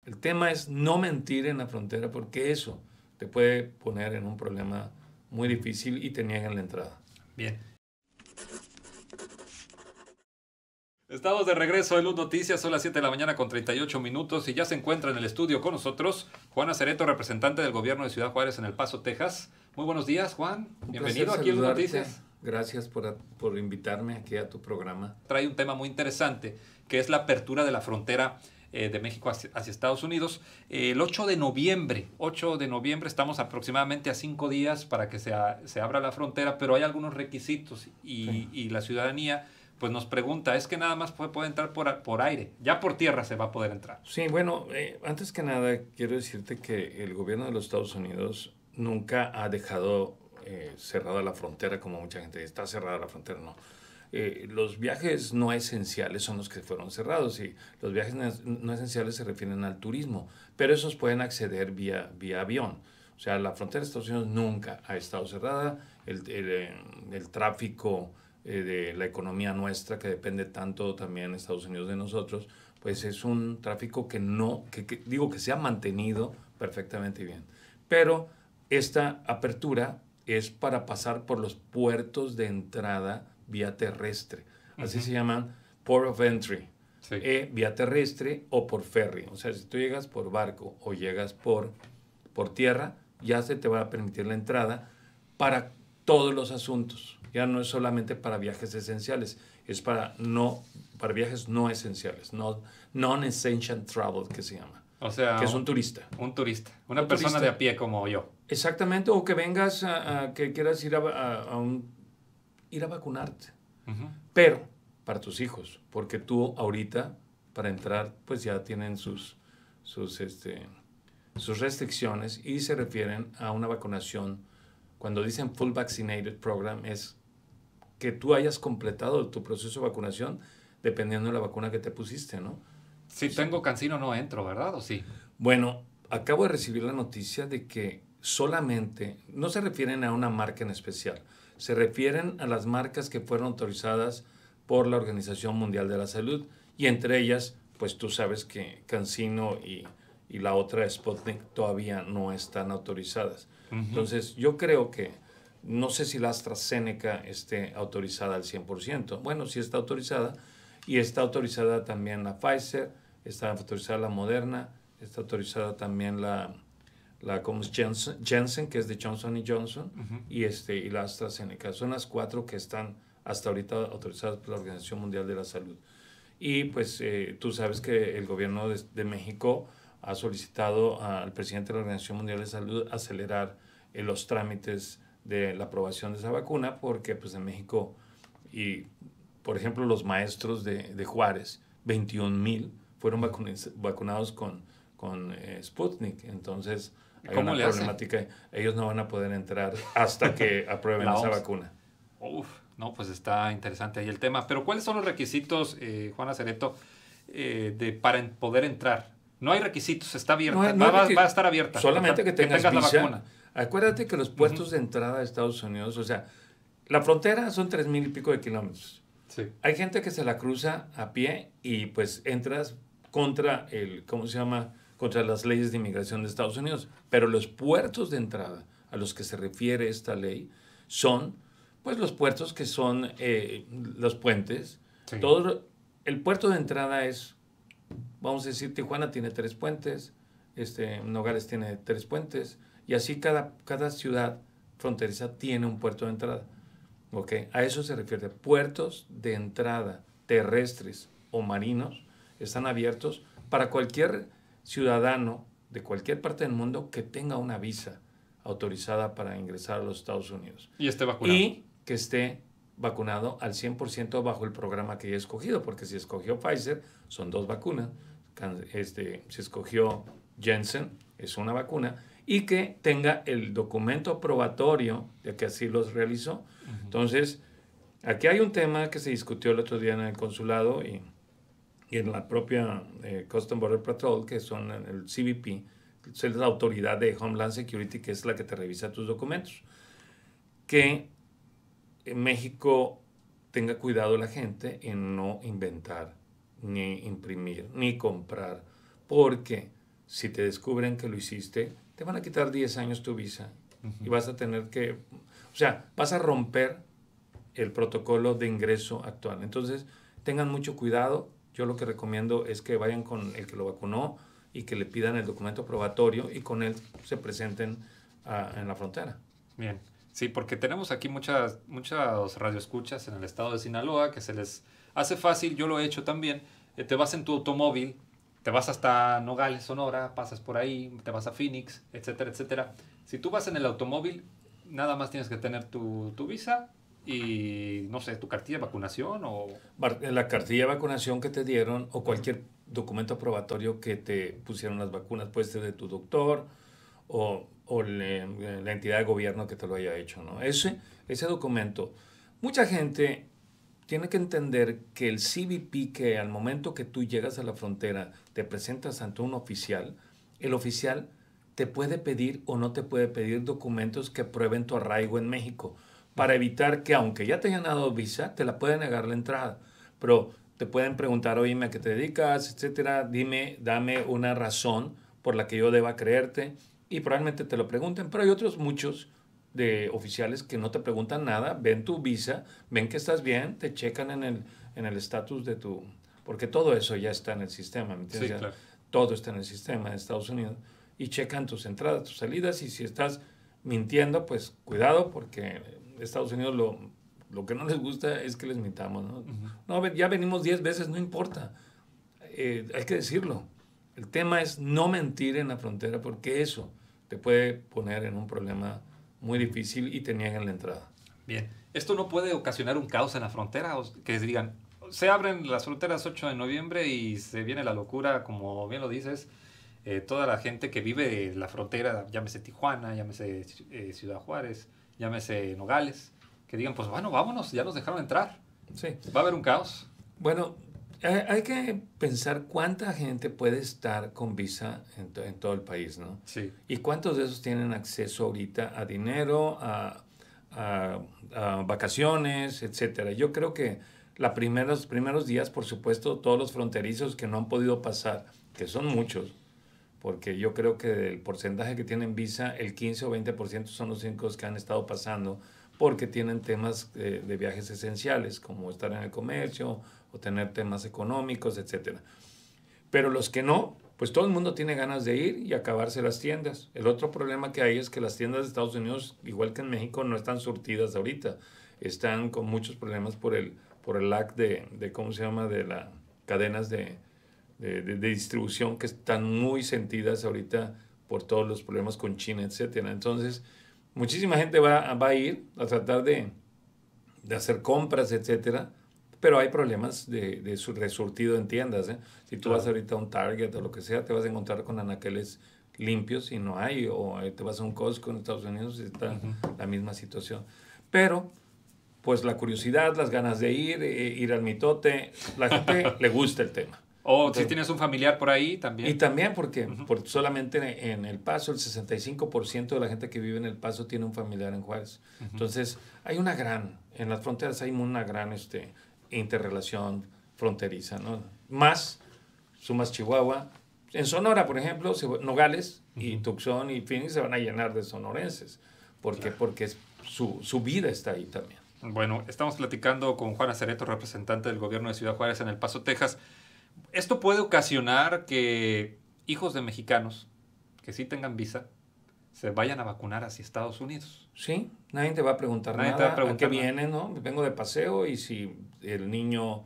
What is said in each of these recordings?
El tema es no mentir en la frontera porque eso te puede poner en un problema muy difícil y te niegan la entrada. Bien. Estamos de regreso en Luz Noticias, son las 7 de la mañana con 38 minutos y ya se encuentra en el estudio con nosotros Juan Acereto, representante del gobierno de Ciudad Juárez en El Paso, Texas. Muy buenos días, Juan. Bienvenido aquí en Luz Noticias. Gracias por invitarme aquí a tu programa. Trae un tema muy interesante, que es la apertura de la frontera de México hacia Estados Unidos. El 8 de noviembre, estamos aproximadamente a 5 días para que se abra la frontera, pero hay algunos requisitos y la ciudadanía pues nos pregunta, es que nada más puede entrar por aire, ya por tierra se va a poder entrar. Sí, bueno, antes que nada quiero decirte que el gobierno de los Estados Unidos nunca ha dejado cerrada la frontera, como mucha gente dice, está cerrada la frontera, no. Los viajes no esenciales son los que fueron cerrados y los viajes no esenciales se refieren al turismo, pero esos pueden acceder vía avión. O sea, la frontera de Estados Unidos nunca ha estado cerrada, el tráfico de la economía nuestra, que depende tanto también Estados Unidos de nosotros, pues es un tráfico que se ha mantenido perfectamente bien. Pero esta apertura es para pasar por los puertos de entrada vía terrestre. Así se llaman Port of Entry. Sí. Vía terrestre o por ferry. O sea, si tú llegas por barco o llegas por tierra, ya se te va a permitir la entrada para todos los asuntos. Ya no es solamente para viajes esenciales, es para viajes no esenciales, non-essential travel, que se llama. O sea, que es un turista. Un turista, una persona turista de a pie como yo. Exactamente, o que vengas que quieras ir ir a vacunarte. Pero para tus hijos, porque tú ahorita, para entrar, pues ya tienen sus restricciones y se refieren a una vacunación. Cuando dicen full vaccinated program, es que tú hayas completado tu proceso de vacunación dependiendo de la vacuna que te pusiste, ¿no? Si tengo CanSino no entro, ¿verdad? ¿O sí? Bueno, acabo de recibir la noticia de que solamente, no se refieren a una marca en especial, se refieren a las marcas que fueron autorizadas por la Organización Mundial de la Salud y entre ellas, pues tú sabes que CanSino y la otra Sputnik todavía no están autorizadas. Entonces, yo creo que no sé si la AstraZeneca esté autorizada al 100%. Bueno, sí está autorizada y está autorizada también la Pfizer, está autorizada la Moderna, está autorizada también la como es Janssen, que es de Johnson & Johnson, y la AstraZeneca. Son las 4 que están hasta ahorita autorizadas por la Organización Mundial de la Salud. Y pues tú sabes que el gobierno de México ha solicitado al presidente de la Organización Mundial de Salud acelerar los trámites de la aprobación de esa vacuna, porque pues en México, y por ejemplo los maestros de Juárez, 21,000 fueron vacunados con Sputnik. Entonces hay una problemática. Ellos no van a poder entrar hasta que aprueben esa vacuna. Uf, no, pues está interesante ahí el tema. Pero ¿cuáles son los requisitos, Juan Acereto, para poder entrar? No hay requisitos, está abierta, va a estar abierta. Solamente que tengas la visa. vacuna. Acuérdate que los puertos de entrada a Estados Unidos, o sea, la frontera son 3,000 y pico de kilómetros. Sí. Hay gente que se la cruza a pie y pues entras contra contra las leyes de inmigración de Estados Unidos. Pero los puertos de entrada a los que se refiere esta ley son pues los puertos que son los puentes. Sí. El puerto de entrada es, vamos a decir, Tijuana tiene 3 puentes, Nogales tiene 3 puentes, y así cada ciudad fronteriza tiene un puerto de entrada. ¿Okay? A eso se refiere. Puertos de entrada terrestres o marinos están abiertos para cualquier ciudadano de cualquier parte del mundo que tenga una visa autorizada para ingresar a los Estados Unidos. Y esté vacunado. Y que esté vacunado al 100% bajo el programa que haya escogido, porque si escogió Pfizer, son 2 vacunas. Si escogió Janssen, es una vacuna. Y que tenga el documento probatorio de que así los realizó. Entonces, aquí hay un tema que se discutió el otro día en el consulado y en la propia Customs Border Patrol, que son el CBP, es la autoridad de Homeland Security, que es la que te revisa tus documentos. Que en México tenga cuidado la gente en no inventar, ni imprimir, ni comprar, porque si te descubren que lo hiciste, te van a quitar 10 años tu visa y vas a tener que, o sea, vas a romper el protocolo de ingreso actual. Entonces, tengan mucho cuidado. Yo lo que recomiendo es que vayan con el que lo vacunó y que le pidan el documento probatorio y con él se presenten en la frontera. Bien, sí, porque tenemos aquí muchas radioescuchas en el estado de Sinaloa que se les hace fácil, yo lo he hecho también. Te vas en tu automóvil, te vas hasta Nogales, Sonora, pasas por ahí, te vas a Phoenix, etcétera, etcétera. Si tú vas en el automóvil, nada más tienes que tener tu visa y, no sé, tu cartilla de vacunación o... La cartilla de vacunación que te dieron o cualquier documento probatorio que te pusieron las vacunas, puede ser de tu doctor o la entidad de gobierno que te lo haya hecho, ¿no? Ese documento. Mucha gente tiene que entender que el CBP, que al momento que tú llegas a la frontera, te presentas ante un oficial, el oficial te puede pedir o no te puede pedir documentos que prueben tu arraigo en México, para evitar que, aunque ya te hayan dado visa, te la pueden negar la entrada. Pero te pueden preguntar, oye, ¿a qué te dedicas? Etcétera. Dame una razón por la que yo deba creerte. Y probablemente te lo pregunten. Pero hay otros muchos de oficiales que no te preguntan nada, ven tu visa, ven que estás bien, te checan en el estatus de tu... Porque todo eso ya está en el sistema, ¿me entiendes? Sí, claro. Todo está en el sistema de Estados Unidos. Y checan tus entradas, tus salidas, y si estás mintiendo, pues cuidado, porque Estados Unidos lo que no les gusta es que les mintamos, ¿no? No, ya venimos 10 veces, no importa. Hay que decirlo. El tema es no mentir en la frontera, porque eso te puede poner en un problema muy difícil y te niegan la entrada. Bien. ¿Esto no puede ocasionar un caos en la frontera? O que digan, se abren las fronteras 8 de noviembre y se viene la locura, como bien lo dices. Toda la gente que vive en la frontera, llámese Tijuana, llámese Ciudad Juárez, llámese Nogales, que digan, pues bueno, vámonos, ya nos dejaron entrar. Sí. ¿Va a haber un caos? Bueno, hay que pensar cuánta gente puede estar con visa en todo el país, ¿no? Sí. Y cuántos de esos tienen acceso ahorita a dinero, a vacaciones, etcétera. Yo creo que los primeros días, por supuesto, todos los fronterizos que no han podido pasar, que son muchos, porque yo creo que del porcentaje que tienen visa, el 15 o 20% son los únicos que han estado pasando porque tienen temas de viajes esenciales, como estar en el comercio o tener temas económicos, etcétera. Pero los que no, pues todo el mundo tiene ganas de ir y acabarse las tiendas. El otro problema que hay es que las tiendas de Estados Unidos, igual que en México, no están surtidas ahorita. Están con muchos problemas por el lack de ¿cómo se llama?, de las cadenas de distribución que están muy sentidas ahorita por todos los problemas con China, etcétera. Entonces, muchísima gente va a ir a tratar de hacer compras, etcétera, pero hay problemas de resurtido en tiendas, ¿eh? Si tú vas ahorita a un Target o lo que sea, te vas a encontrar con anaqueles limpios y no hay, o te vas a un Costco en Estados Unidos y está la misma situación. Pero, pues la curiosidad, las ganas de ir al mitote, la gente le gusta el tema. O si tienes un familiar por ahí también. Y también porque solamente en El Paso, el 65% de la gente que vive en El Paso tiene un familiar en Juárez. Entonces, en las fronteras hay una gran interrelación fronteriza, ¿no? Más, sumas Chihuahua. En Sonora, por ejemplo, Nogales y Tucson y Phoenix se van a llenar de sonorenses. Porque su vida está ahí también. Bueno, estamos platicando con Juan Acereto, representante del gobierno de Ciudad Juárez en El Paso, Texas. Esto puede ocasionar que hijos de mexicanos que sí tengan visa se vayan a vacunar hacia Estados Unidos. Sí, nadie te va a preguntar nada. ¿A qué viene, no? Vengo de paseo y si el niño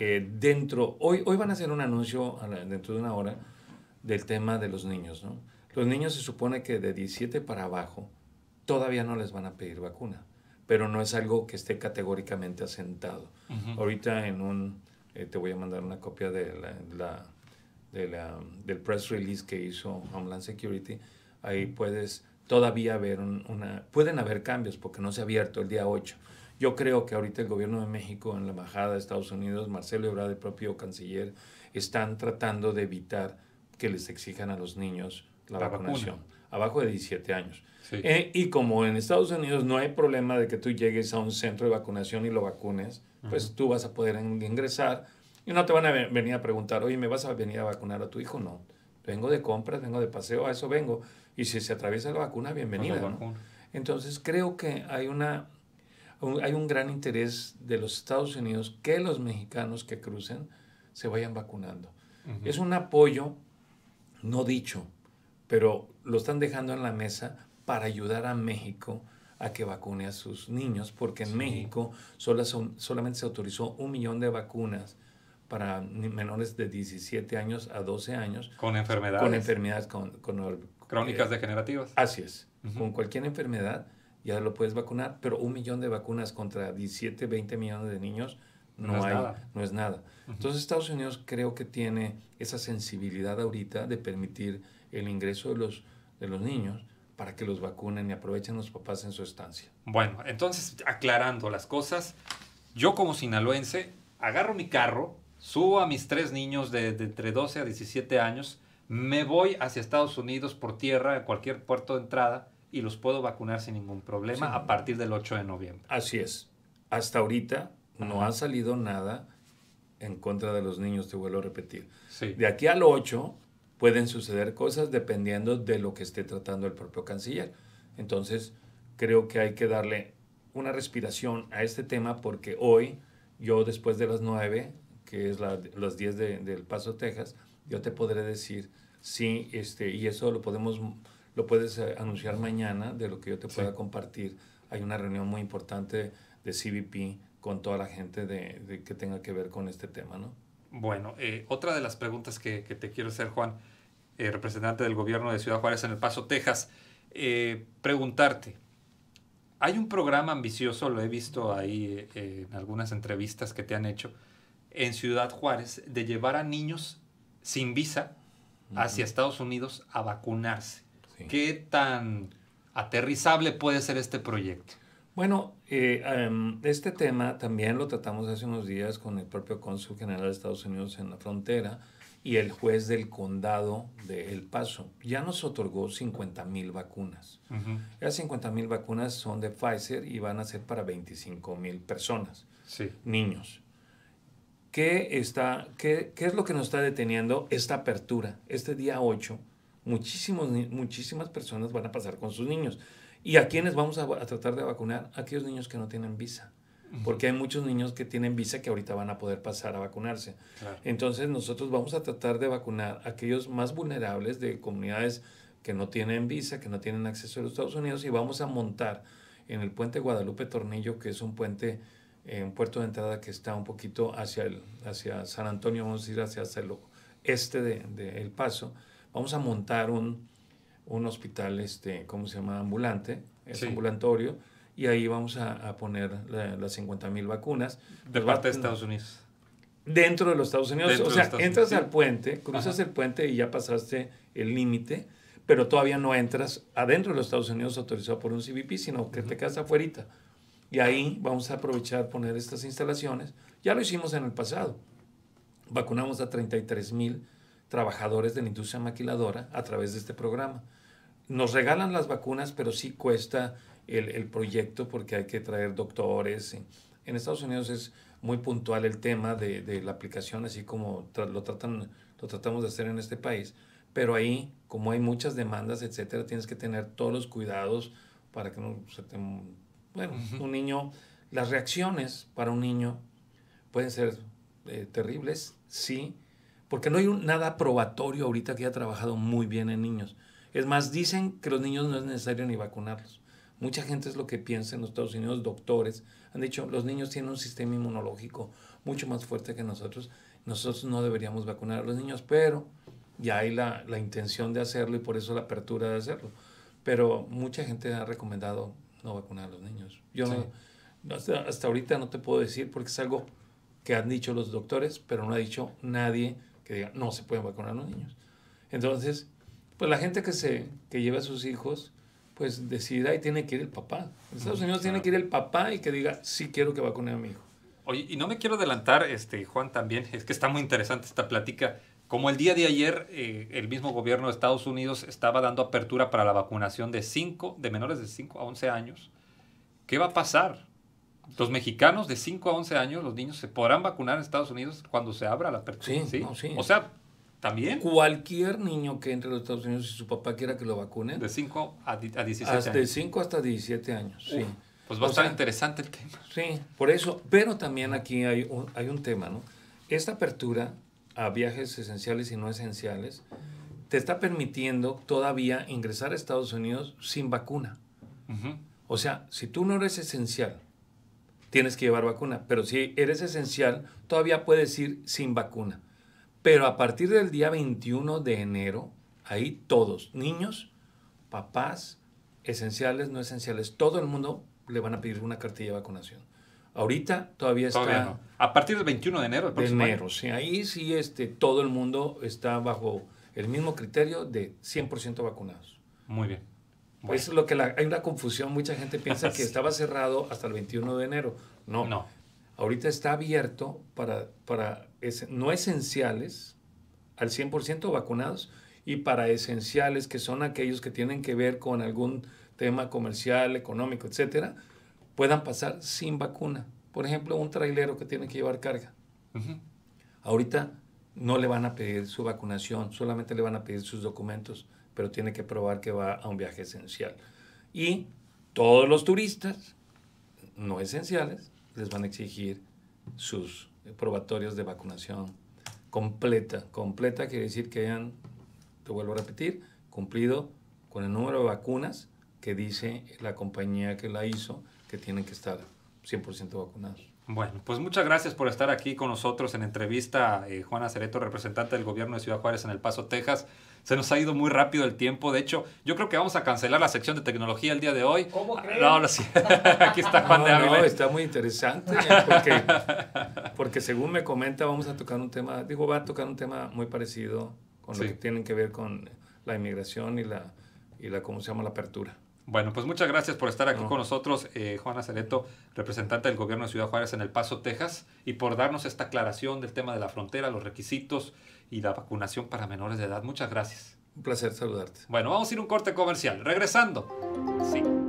hoy van a hacer un anuncio dentro de una hora del tema de los niños, ¿no? Los niños se supone que de 17 para abajo todavía no les van a pedir vacuna, pero no es algo que esté categóricamente asentado. Ahorita te voy a mandar una copia del press release que hizo Homeland Security. Ahí todavía pueden haber cambios porque no se ha abierto el día 8. Yo creo que ahorita el gobierno de México, en la embajada de Estados Unidos, Marcelo Ebrard, el propio canciller, están tratando de evitar que les exijan a los niños la vacunación, abajo de 17 años. Sí. Y como en Estados Unidos no hay problema de que tú llegues a un centro de vacunación y lo vacunes, pues tú vas a poder ingresar y no te van a venir a preguntar, oye, ¿me vas a venir a vacunar a tu hijo? No. vengo de compras, vengo de paseo, a eso vengo. Y si se atraviesa la vacuna, bienvenida, ¿no? Entonces creo que hay un gran interés de los Estados Unidos que los mexicanos que crucen se vayan vacunando. Es un apoyo no dicho, pero lo están dejando en la mesa para ayudar a México a que vacune a sus niños, porque en México solamente se autorizó 1 millón de vacunas para menores de 17 años a 12 años. Con enfermedades. Con enfermedades crónicas degenerativas. Así es. Con cualquier enfermedad ya lo puedes vacunar, pero 1 millón de vacunas contra 17, 20 millones de niños no es nada. Entonces Estados Unidos creo que tiene esa sensibilidad ahorita de permitir el ingreso de los niños para que los vacunen y aprovechen los papás en su estancia. Bueno, entonces aclarando las cosas, yo como sinaloense agarro mi carro, subo a mis 3 niños de entre 12 a 17 años, me voy hacia Estados Unidos por tierra, a cualquier puerto de entrada, y los puedo vacunar sin ningún problema a partir del 8 de noviembre. Así es. Hasta ahorita no ha salido nada en contra de los niños, te vuelvo a repetir. Sí. De aquí al 8 pueden suceder cosas dependiendo de lo que esté tratando el propio canciller. Entonces, creo que hay que darle una respiración a este tema porque hoy, yo después de las 9, que es las 10 del Paso, Texas, yo te podré decir sí, y eso lo puedes anunciar mañana de lo que yo te pueda compartir. Hay una reunión muy importante de CBP con toda la gente que tenga que ver con este tema, ¿no? Bueno, otra de las preguntas que te quiero hacer, Juan, representante del gobierno de Ciudad Juárez en El Paso, Texas, preguntarte, hay un programa ambicioso, lo he visto ahí en algunas entrevistas que te han hecho, en Ciudad Juárez, de llevar a niños sin visa hacia Estados Unidos a vacunarse. Sí. ¿Qué tan aterrizable puede ser este proyecto? Bueno, este tema también lo tratamos hace unos días con el propio cónsul general de Estados Unidos en la frontera y el juez del condado de El Paso. Ya nos otorgó 50,000 vacunas. Esas 50,000 vacunas son de Pfizer y van a ser para 25,000 personas, niños. ¿Qué es lo que nos está deteniendo esta apertura? Este día 8, muchísimas personas van a pasar con sus niños. ¿Y a quiénes vamos a tratar de vacunar? A aquellos niños que no tienen visa. Porque hay muchos niños que tienen visa que ahorita van a poder pasar a vacunarse. Claro. Entonces nosotros vamos a tratar de vacunar a aquellos más vulnerables de comunidades que no tienen visa, que no tienen acceso a los Estados Unidos, y vamos a montar en el puente Guadalupe Tornillo, que es un puente, un puerto de entrada que está un poquito hacia San Antonio, vamos a ir hacia el este de El Paso. Vamos a montar un hospital, ¿cómo se llama? Ambulante, ambulatorio, y ahí vamos a poner las 50,000 vacunas. ¿De parte de Estados Unidos? Dentro de los Estados Unidos. O sea, entras al puente, cruzas el puente y ya pasaste el límite, pero todavía no entras adentro de los Estados Unidos autorizado por un CBP, sino que te quedas afuerita. Y ahí vamos a aprovechar poner estas instalaciones. Ya lo hicimos en el pasado. Vacunamos a 33,000 trabajadores de la industria maquiladora a través de este programa. Nos regalan las vacunas, pero sí cuesta el proyecto porque hay que traer doctores. En Estados Unidos es muy puntual el tema de la aplicación, así como lo tratamos de hacer en este país. Pero ahí, como hay muchas demandas, etcétera, tienes que tener todos los cuidados para que no se te... Bueno, un niño, las reacciones para un niño pueden ser terribles, sí, porque no hay nada probatorio ahorita que haya trabajado muy bien en niños. Es más, dicen que los niños no es necesario ni vacunarlos. Mucha gente es lo que piensa en los Estados Unidos, doctores han dicho, los niños tienen un sistema inmunológico mucho más fuerte que nosotros no deberíamos vacunar a los niños, pero ya hay la intención de hacerlo y por eso la apertura de hacerlo. Pero mucha gente ha recomendado no vacunar a los niños. Yo hasta ahorita no te puedo decir porque es algo que han dicho los doctores, pero no ha dicho nadie que diga, no se pueden vacunar a los niños. Entonces, pues la gente que lleva a sus hijos, pues decida y tiene que ir el papá. En Estados Unidos tiene que ir el papá y que diga, sí quiero que vacune a mi hijo. Oye, y no me quiero adelantar, Juan, también, es que está muy interesante esta plática. Como el día de ayer, el mismo gobierno de Estados Unidos estaba dando apertura para la vacunación de menores de 5 a 11 años. ¿Qué va a pasar? Los mexicanos de 5 a 11 años, los niños, ¿se podrán vacunar en Estados Unidos cuando se abra la apertura? Sí. No, sí. O sea, ¿También? Cualquier niño que entre a los Estados Unidos y su papá quiera que lo vacunen. De 5 a 17 años. De 5 hasta 17 años, sí. Pues va a estar interesante el tema. Sí, por eso. Pero también aquí hay un tema, ¿no? Esta apertura a viajes esenciales y no esenciales te está permitiendo todavía ingresar a Estados Unidos sin vacuna. O sea, si tú no eres esencial, tienes que llevar vacuna. Pero si eres esencial, todavía puedes ir sin vacuna. Pero a partir del día 21 de enero, ahí todos, niños, papás, esenciales, no esenciales, todo el mundo le van a pedir una cartilla de vacunación. Ahorita todavía no. A partir del 21 de enero, el próximo año. Sí, ahí sí todo el mundo está bajo el mismo criterio de 100% vacunados. Muy bien. Bueno. Es lo que hay una confusión, mucha gente piensa que estaba cerrado hasta el 21 de enero. No. Ahorita está abierto para no esenciales al 100% vacunados y para esenciales, que son aquellos que tienen que ver con algún tema comercial, económico, etcétera, puedan pasar sin vacuna. Por ejemplo, un trailero que tiene que llevar carga. Ahorita no le van a pedir su vacunación, solamente le van a pedir sus documentos, pero tiene que probar que va a un viaje esencial. Y todos los turistas no esenciales les van a exigir sus probatorios de vacunación completa. Completa quiere decir que hayan, te vuelvo a repetir, cumplido con el número de vacunas que dice la compañía que la hizo, que tienen que estar 100% vacunados. Bueno, pues muchas gracias por estar aquí con nosotros en entrevista, Juan Acereto, representante del gobierno de Ciudad Juárez en El Paso, Texas. Se nos ha ido muy rápido el tiempo. De hecho, yo creo que vamos a cancelar la sección de tecnología el día de hoy. ¿Cómo creen? No, sí. Aquí está Juan de Ávila. No, está muy interesante porque según me comenta vamos a tocar un tema, va a tocar un tema muy parecido con lo que tienen que ver con la inmigración y la ¿cómo se llama? La apertura. Bueno, pues muchas gracias por estar aquí con nosotros, Juan Acereto, representante del gobierno de Ciudad Juárez en El Paso, Texas, y por darnos esta aclaración del tema de la frontera, los requisitos y la vacunación para menores de edad. Muchas gracias. Un placer saludarte. Bueno, vamos a ir a un corte comercial. Regresando. Sí.